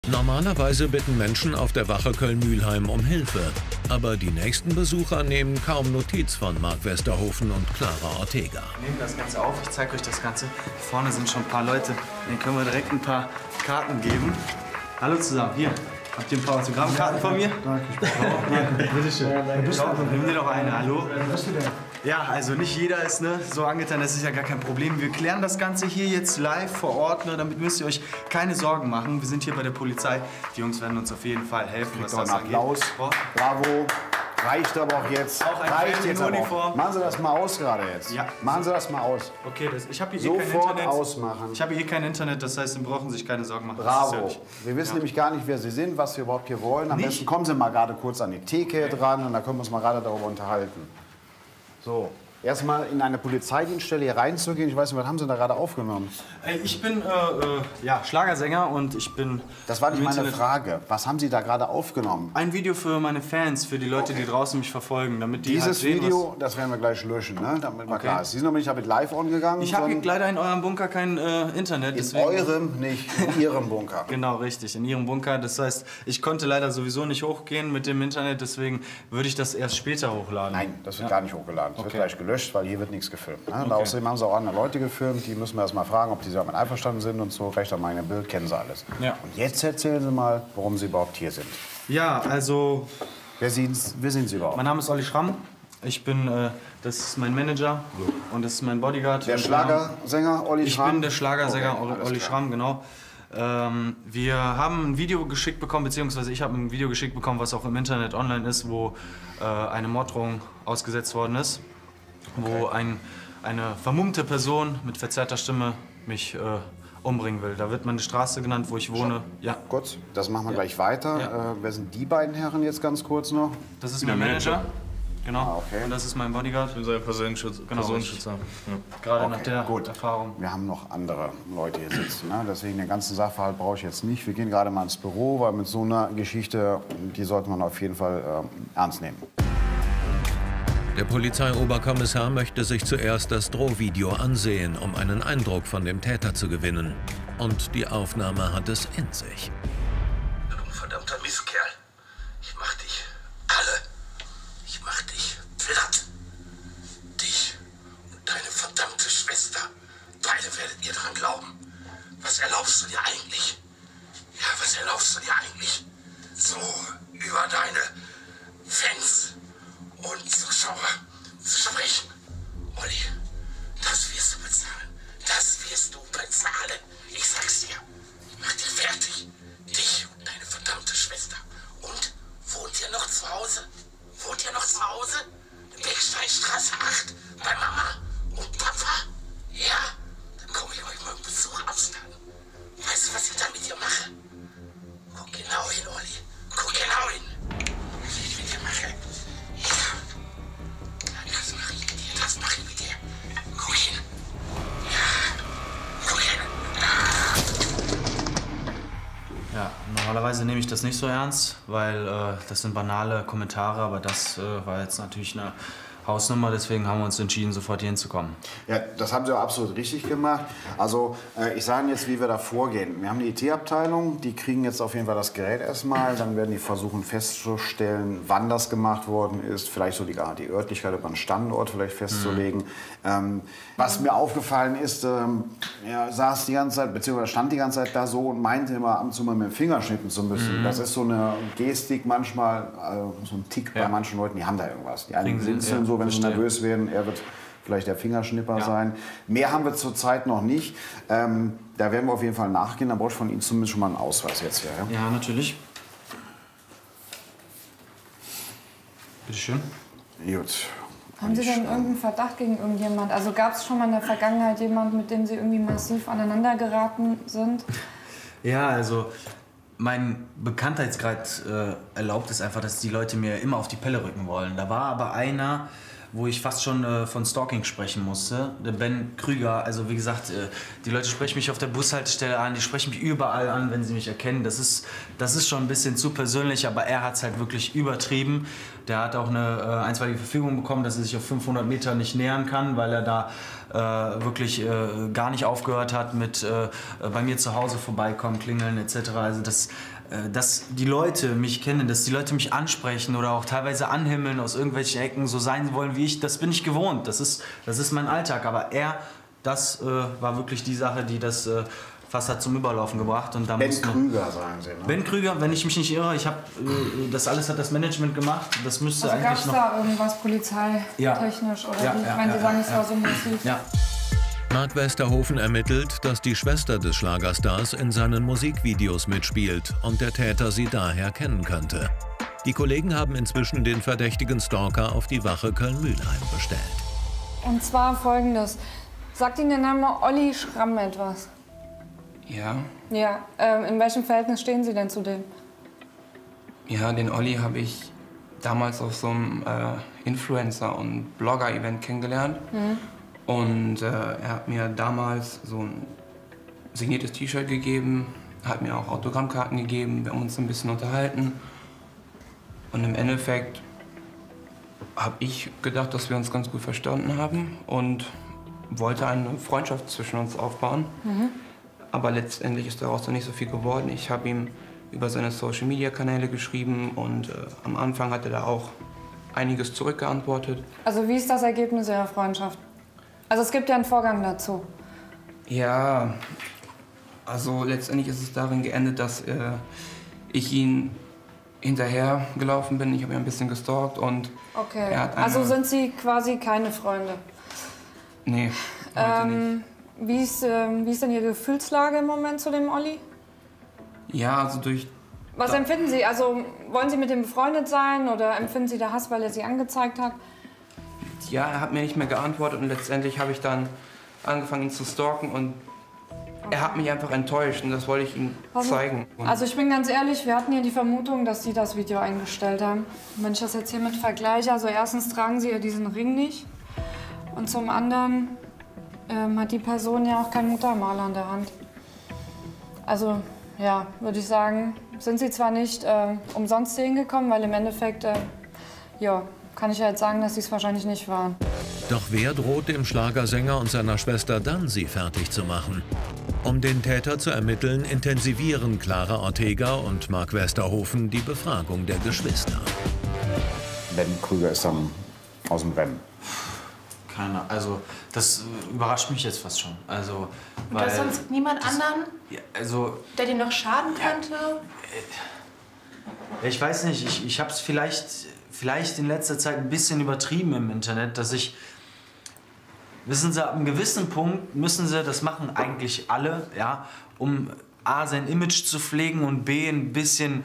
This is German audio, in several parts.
Normalerweise bitten Menschen auf der Wache Köln-Mühlheim um Hilfe. Aber die nächsten Besucher nehmen kaum Notiz von Mark Westerhofen und Clara Ortega. Nehmt das Ganze auf, ich zeige euch das Ganze. Hier vorne sind schon ein paar Leute, denen können wir direkt ein paar Karten geben. Hallo zusammen, hier. Habt ihr ein paar Autogrammkarten von mir? Danke, ich brauche auch. Danke, bitteschön. Nimm dir doch eine, hallo? Wer bist du denn? Ja, also nicht jeder ist so angetan, das ist ja gar kein Problem. Wir klären das Ganze hier jetzt live vor Ort, damit müsst ihr euch keine Sorgen machen. Wir sind hier bei der Polizei. Die Jungs werden uns auf jeden Fall helfen, was das angeht. Applaus. Bravo. Reicht aber auch jetzt. Auch ein Reicht Fan jetzt in aber Uniform. auch. Machen Sie das mal aus gerade jetzt. Ja. Machen Sie das mal aus. Okay, ich habe hier Sofort kein Internet. ausmachen. Ich habe hier kein Internet, das heißt, Sie brauchen sich keine Sorgen machen. Bravo. Wir wissen nämlich gar nicht, wer Sie sind, was Sie überhaupt hier wollen. Am besten kommen Sie mal gerade kurz an die Theke dran und dann können wir uns mal gerade darüber unterhalten. So. Erstmal in eine Polizeidienststelle hier reinzugehen. Ich weiß nicht, was haben Sie da gerade aufgenommen? Ich bin Schlagersänger und ich bin... Das war nicht im meine Internet- Frage. Was haben Sie da gerade aufgenommen? Ein Video für meine Fans, für die Leute, die draußen mich verfolgen, damit die halt Dieses sehen, Video, das werden wir gleich löschen, ne? Damit mal klar ist. Sie sind noch nicht damit live on gegangen. Ich habe sondern leider in eurem Bunker kein Internet. in Deswegen... eurem, nicht in Ihrem Bunker. Genau, richtig, in Ihrem Bunker. Das heißt, ich konnte leider sowieso nicht hochgehen mit dem Internet, deswegen würde ich das erst später hochladen. Nein, das wird gar nicht hochgeladen. Das wird gleich gelöscht, weil hier wird nichts gefilmt. Ne? Okay. Außerdem haben sie auch andere Leute gefilmt. Die müssen wir erst mal fragen, ob die damit einverstanden sind und so. Recht an meinem Bild kennen sie alles. Ja. Und jetzt erzählen Sie mal, warum Sie überhaupt hier sind. Ja, also, Wer sind Sie überhaupt? mein Name ist Olli Schramm. Ich bin, das ist mein Manager und das ist mein Bodyguard. Der Schlagersänger Olli Ich Schramm? bin der Schlagersänger Okay, alles Olli klar. Schramm, genau. Wir haben ein Video geschickt bekommen, beziehungsweise ich habe ein Video geschickt bekommen, was auch im Internet online ist, wo eine Morddrohung ausgesetzt worden ist. Wo eine vermummte Person mit verzerrter Stimme mich umbringen will. Da wird meine Straße genannt, wo ich wohne. Ja, Kurz, das machen wir gleich weiter. Ja. Wer sind die beiden Herren jetzt ganz kurz noch? das ist mein Manager. Genau. Ah, okay. Und das ist mein Bodyguard. Ich bin sein Personenschützer. Gerade Okay, nach der gut. Erfahrung. Wir haben noch andere Leute hier sitzen. Ne? Deswegen den ganzen Sachverhalt brauche ich jetzt nicht. Wir gehen gerade mal ins Büro, weil mit so einer Geschichte, die sollte man auf jeden Fall ernst nehmen. Der Polizeioberkommissar möchte sich zuerst das Drohvideo ansehen, um einen Eindruck von dem Täter zu gewinnen. Und die Aufnahme hat es in sich. Du verdammter Mistkerl. Ich mach dich alle. Ich mach dich platt. Dich und deine verdammte Schwester. Beide werdet ihr dran glauben. Was erlaubst du dir eigentlich? Ja, was erlaubst du dir eigentlich? So über deine Fans und Zuschauer zu sprechen. Olli, das wirst du bezahlen. Das wirst du bezahlen. Ich sag's dir. Ich mach dich fertig. Dich und deine verdammte Schwester. Und wohnt ihr noch zu Hause? Wohnt ihr noch zu Hause? In Becksteinstraße 8 bei Mama und Papa? Ja? Dann komme ich euch mal einen Besuch abstatten. Weißt du, was ich da mit dir mache? Guck genau hin, Olli. Guck genau hin. Was ich mit dir mache? Ja. Das mache ich mit dir. Das mache ich mit dir. Guck hin. Ja. Guck hin. Ja, normalerweise nehme ich das nicht so ernst, weil das sind banale Kommentare, aber das war jetzt natürlich eine Hausnummer, deswegen haben wir uns entschieden, sofort hier hinzukommen. Ja, das haben Sie auch absolut richtig gemacht. Also ich sage Ihnen jetzt, wie wir da vorgehen. Wir haben eine IT-Abteilung, die kriegen jetzt auf jeden Fall das Gerät erstmal. Dann werden die versuchen festzustellen, wann das gemacht worden ist. Vielleicht so die Örtlichkeit über einen Standort vielleicht festzulegen. Was mir aufgefallen ist, er saß die ganze Zeit, beziehungsweise stand die ganze Zeit da so und meinte immer ab und zu mal mit dem Finger schnippen zu müssen. Das ist so eine Gestik manchmal, so ein Tick bei manchen Leuten, die haben da irgendwas. Die einen blinzeln so, wenn sie nervös werden. Er wird vielleicht der Fingerschnipper sein. Mehr haben wir zurzeit noch nicht. Da werden wir auf jeden Fall nachgehen. Da brauche ich von Ihnen zumindest schon mal einen Ausweis jetzt hier. Ja? Ja, natürlich. Bitte schön. Gut. Haben Sie denn irgendeinen Verdacht gegen irgendjemand? Also gab es schon mal in der Vergangenheit jemanden, mit dem Sie irgendwie massiv aneinander geraten sind? Ja, also mein Bekanntheitsgrad erlaubt es einfach, dass die Leute mir immer auf die Pelle rücken wollen. Da war aber einer, wo ich fast schon von Stalking sprechen musste. Der Ben Krüger, also wie gesagt, die Leute sprechen mich auf der Bushaltestelle an, die sprechen mich überall an, wenn sie mich erkennen. Das ist schon ein bisschen zu persönlich, aber er hat es halt wirklich übertrieben. Der hat auch eine einstweilige Verfügung bekommen, dass er sich auf 500 Meter nicht nähern kann, weil er da wirklich gar nicht aufgehört hat mit bei mir zu Hause vorbeikommen, klingeln etc. Also dass die Leute mich kennen, dass die Leute mich ansprechen oder auch teilweise anhimmeln aus irgendwelchen Ecken, so sein wollen wie ich, das bin ich gewohnt, das ist mein Alltag. Aber das war wirklich die Sache, die das fast hat zum Überlaufen gebracht. Und da Ben Krüger, sagen Sie, ne? Ben Krüger, wenn ich mich nicht irre, das alles hat das Management gemacht, das müsste also eigentlich noch... gab es da irgendwas polizeitechnisch oder wie? Ich meine, Sie sagen, es war so massiv. Ja. Mark Westerhofen ermittelt, dass die Schwester des Schlagerstars in seinen Musikvideos mitspielt und der Täter sie daher kennen könnte. Die Kollegen haben inzwischen den verdächtigen Stalker auf die Wache Köln-Mülheim bestellt. Und zwar Folgendes. Sagt Ihnen der Name Olli Schramm etwas? Ja. Ja. In welchem Verhältnis stehen Sie denn zu dem? Ja, den Olli habe ich damals auf so einem Influencer- und Blogger-Event kennengelernt. Mhm. Und er hat mir damals so ein signiertes T-Shirt gegeben, hat mir auch Autogrammkarten gegeben, wir haben uns ein bisschen unterhalten. Und im Endeffekt habe ich gedacht, dass wir uns ganz gut verstanden haben und wollte eine Freundschaft zwischen uns aufbauen. Mhm. Aber letztendlich ist daraus dann nicht so viel geworden. Ich habe ihm über seine Social-Media-Kanäle geschrieben und am Anfang hat er da auch einiges zurückgeantwortet. Also wie ist das Ergebnis Ihrer Freundschaft? Also es gibt ja einen Vorgang dazu. Ja, also letztendlich ist es darin geendet, dass ich ihn hinterher gelaufen bin. Ich habe ihn ein bisschen gestalkt und okay. Er hat also sind Sie quasi keine Freunde? Nee, heute nicht. Wie ist denn Ihre Gefühlslage im Moment zu dem Olli? Ja, also durch... Was empfinden Sie? Also wollen Sie mit ihm befreundet sein oder empfinden Sie da Hass, weil er Sie angezeigt hat? Ja, er hat mir nicht mehr geantwortet und letztendlich habe ich dann angefangen, ihn zu stalken und er hat mich einfach enttäuscht und das wollte ich ihm zeigen. Also ich bin ganz ehrlich, wir hatten ja die Vermutung, dass Sie das Video eingestellt haben. Wenn ich das jetzt hiermit vergleiche, also erstens tragen Sie ja diesen Ring nicht und zum anderen hat die Person ja auch kein Muttermal an der Hand. Also ja, würde ich sagen, sind Sie zwar nicht umsonst hierhin gekommen, weil im Endeffekt, ja, kann ich ja jetzt sagen, dass Sie es wahrscheinlich nicht waren. Doch wer droht dem Schlagersänger und seiner Schwester dann, sie fertig zu machen? Um den Täter zu ermitteln, intensivieren Clara Ortega und Mark Westerhofen die Befragung der Geschwister. Ben Krüger ist dann aus dem Rennen. Keine, also das überrascht mich jetzt fast schon. Also, und weil, sonst niemand anderen, ja, also, der dem noch schaden könnte? Ja, ich weiß nicht, ich habe es vielleicht in letzter Zeit ein bisschen übertrieben im Internet, dass ich... Wissen Sie, ab einem gewissen Punkt müssen Sie, das machen eigentlich alle, ja, um A, sein Image zu pflegen und B, ein bisschen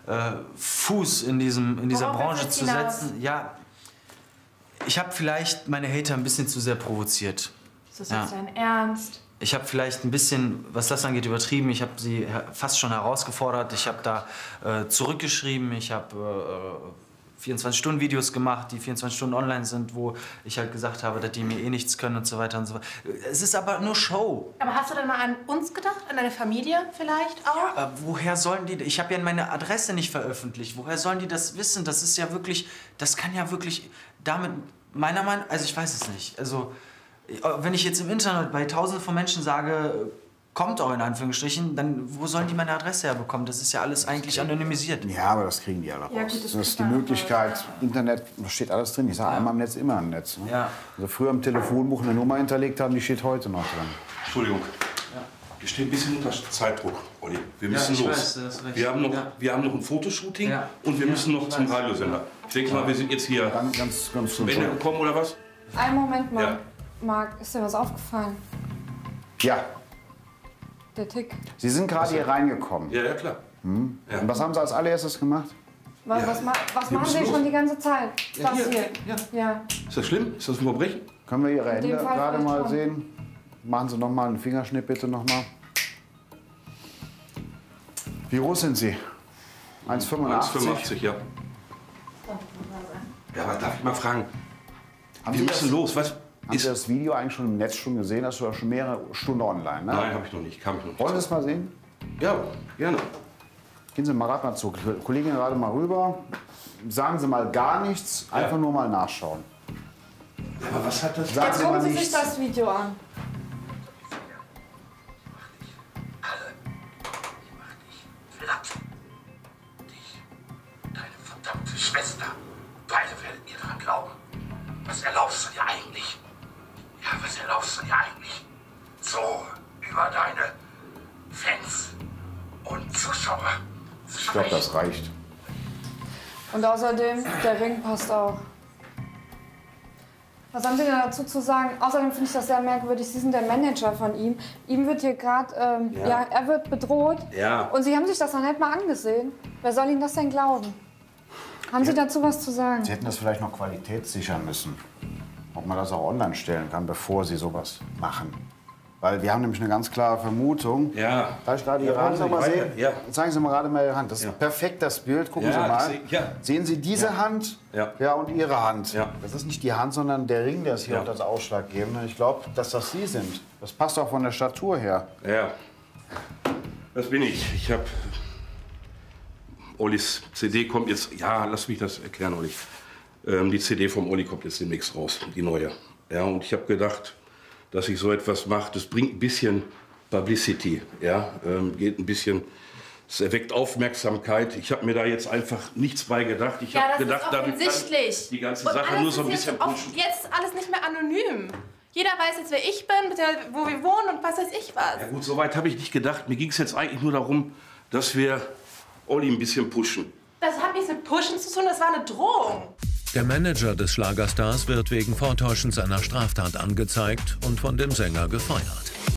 Fuß in dieser Branche zu setzen. Ja, ich habe vielleicht meine Hater ein bisschen zu sehr provoziert. Ist das jetzt dein Ernst? Ich habe vielleicht ein bisschen, was das angeht, übertrieben. Ich habe sie fast schon herausgefordert. Ich habe da zurückgeschrieben. Ich habe 24-Stunden-Videos gemacht, die 24 Stunden online sind, wo ich halt gesagt habe, dass die mir eh nichts können und so weiter und so fort. Es ist aber nur Show. Aber hast du denn mal an uns gedacht? An deine Familie vielleicht auch? Ja, aber woher sollen die... Ich habe ja meine Adresse nicht veröffentlicht. Woher sollen die das wissen? Das ist ja wirklich... Das kann ja wirklich damit... Meiner Meinung... Also ich weiß es nicht. Also wenn ich jetzt im Internet bei Tausenden von Menschen sage... Kommt auch in Anführungsstrichen, dann wo sollen die meine Adresse herbekommen? Das ist ja alles eigentlich anonymisiert. Ja, aber das kriegen die alle raus. Ja, gut, das ist die Möglichkeit, Internet, da steht alles drin. Ich sage einmal im Netz, immer im Netz. Ne? Ja. Also früher im Telefonbuch eine Nummer hinterlegt haben, die steht heute noch drin. Entschuldigung. Ja. Wir stehen ein bisschen unter Zeitdruck, Olli. Wir müssen los. Weiß, das ist recht. Wir haben noch ein Fotoshooting und wir müssen noch zum Radiosender. Ich denke mal, wir sind jetzt hier Ganz zum Ende gekommen, oder was? Einen Moment mal. Ja. Marc, ist dir was aufgefallen? Ja. Der Tick. Sie sind gerade hier reingekommen. Ja, klar. Hm? Ja. Und was haben Sie als allererstes gemacht? Was machen Sie schon die ganze Zeit? Ja, Das hier. Ja. Ist das schlimm? Ist das ein Verbrechen? Können wir Ihre In dem Hände Fall gerade vielleicht mal schon. sehen? Machen Sie noch mal einen Fingerschnitt bitte noch mal. Wie groß sind Sie? 1,85? 1,85, ja. Ja, aber darf ich mal fragen? Haben Wir Sie müssen das- los. Was Haben Sie das Video eigentlich schon im Netz schon gesehen? Das ist ja schon mehrere Stunden online, ne? Nein, habe ich noch nicht. Kam ich noch nicht. Wollen Sie es mal sehen? Ja, gerne. Gehen Sie mal gerade mal zu. Kollegin gerade mal rüber. Sagen Sie mal gar nichts, einfach nur mal nachschauen. Aber was hat das? Sagen Jetzt Sie gucken mal Sie sich nichts. das Video an. Platt. Dich, deine verdammte Schwester. Beide werden ihr daran glauben. Was erlaubst du dir eigentlich? Ja, was erlaubst du dir eigentlich? So über deine Fans und Zuschauer. Ich glaube, das reicht. Und außerdem, der Ring passt auch. Was haben Sie denn dazu zu sagen? Außerdem finde ich das sehr merkwürdig. Sie sind der Manager von ihm. Ihm wird hier gerade, er wird bedroht. Ja. Und Sie haben sich das noch nicht mal angesehen. Wer soll Ihnen das denn glauben? Haben Sie dazu was zu sagen? Sie hätten das vielleicht noch qualitätssichern müssen. Ob man das auch online stellen kann, bevor Sie sowas machen. Weil wir haben nämlich eine ganz klare Vermutung. Ja. Darf ich gerade Ihre Ja, Hand noch mal weiter. sehen? Ja. Zeigen Sie mal gerade mal Ihre Hand. Das ist Ja. perfekt, das Bild. Gucken Ja, Sie mal. ich seh- ja. Sehen Sie diese Hand? Ja. Und Ihre Hand. Ja. Das ist nicht die Hand, sondern der Ring, der ist hier Ja. auch das Ausschlaggebende. Ich glaube, dass das Sie sind. Das passt auch von der Statur her. Ja. Das bin ich. Ich habe Ollis CD kommt jetzt. Ja, lass mich das erklären, Olli. Die CD vom Olli kommt jetzt demnächst raus, die neue. Ja, und ich habe gedacht, dass ich so etwas mache. Das bringt ein bisschen Publicity. Ja, geht ein bisschen. Es erweckt Aufmerksamkeit. Ich habe mir da jetzt einfach nichts bei gedacht. Ich Ja, habe das gedacht, ist dadurch kann offensichtlich. ich die ganze Und Sache alles nur so ein ist bisschen jetzt, auch pushen. jetzt alles nicht mehr anonym. Jeder weiß jetzt, wer ich bin, beziehungsweise wo wir wohnen und was weiß ich was. Ja gut, so weit habe ich nicht gedacht. Mir ging es jetzt eigentlich nur darum, dass wir Olli ein bisschen pushen. Das hat nichts mit Pushen zu tun, das war eine Drohung. Der Manager des Schlagerstars wird wegen Vortäuschens einer Straftat angezeigt und von dem Sänger gefeuert.